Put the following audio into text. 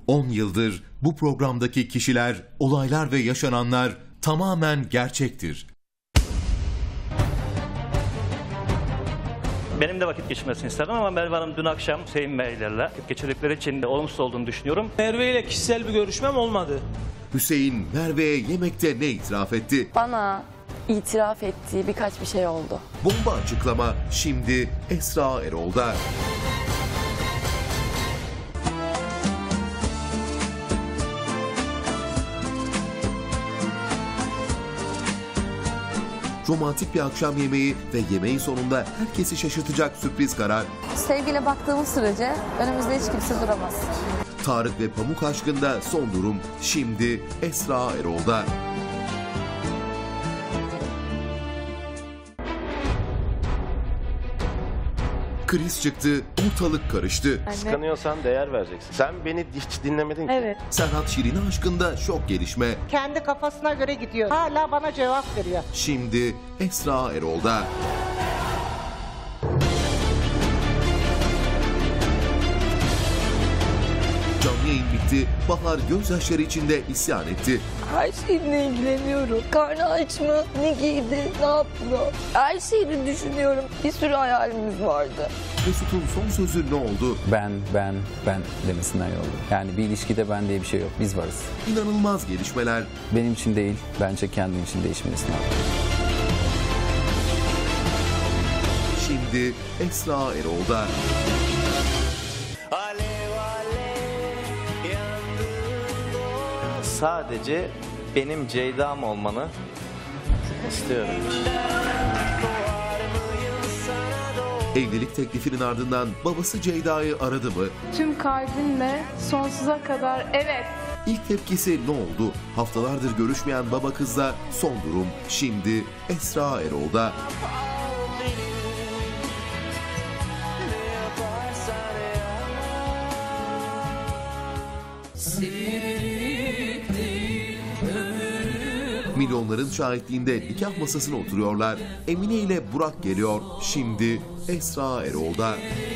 10 yıldır bu programdaki kişiler, olaylar ve yaşananlar tamamen gerçektir. Benim de vakit geçirmesini isterdim ama Merve Hanım dün akşam Hüseyin Beylerle vakit geçirdikleri için de olumsuz olduğunu düşünüyorum. Merve ile kişisel bir görüşmem olmadı. Hüseyin, Merve'ye yemekte ne itiraf etti? Bana itiraf ettiği birkaç bir şey oldu. Bomba açıklama şimdi Esra Erol'da. Romantik bir akşam yemeği ve yemeğin sonunda herkesi şaşırtacak sürpriz karar. Sevgiyle baktığımız sürece önümüzde hiç kimse duramaz. Tarık ve Pamuk aşkında son durum şimdi Esra Erol'da. Kriz çıktı, ortalık karıştı. Kıskanıyorsan değer vereceksin. Sen beni hiç dinlemedin ki. Evet. Serhat Şirin'e aşkında şok gelişme. Kendi kafasına göre gidiyor. Hala bana cevap veriyor. Şimdi Esra Erol'da. Canlı yayın bitti. Bahar gözyaşları içinde isyan etti. Her şeyle ilgileniyorum. Karnı aç mı? Ne giydi? Ne yapıyor? Her şeyi düşünüyorum. Bir sürü hayalimiz vardı. Mesut'un son sözü ne oldu? Ben demesinden yolladım. Yani bir ilişkide ben diye bir şey yok. Biz varız. İnanılmaz gelişmeler. Benim için değil, bence kendim için değişmelisin abi. Şimdi Esra Erol'da. Sadece benim Ceyda'm olmanı istiyorum. Evlilik teklifinin ardından babası Ceyda'yı aradı mı? Tüm kalbimle sonsuza kadar evet. İlk tepkisi ne oldu? Haftalardır görüşmeyen baba kızla son durum şimdi Esra Erol'da. Milyonların şahitliğinde nikah masasına oturuyorlar. Emine ile Burak geliyor. Şimdi Esra Erol'da.